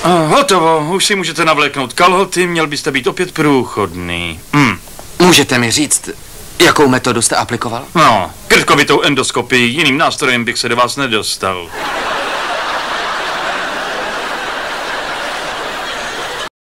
Hotovo, už si můžete navléknout kalhoty, měl byste být opět průchodný. Můžete mi říct, jakou metodu jste aplikoval? No, krtkovitou endoskopii, jiným nástrojem bych se do vás nedostal.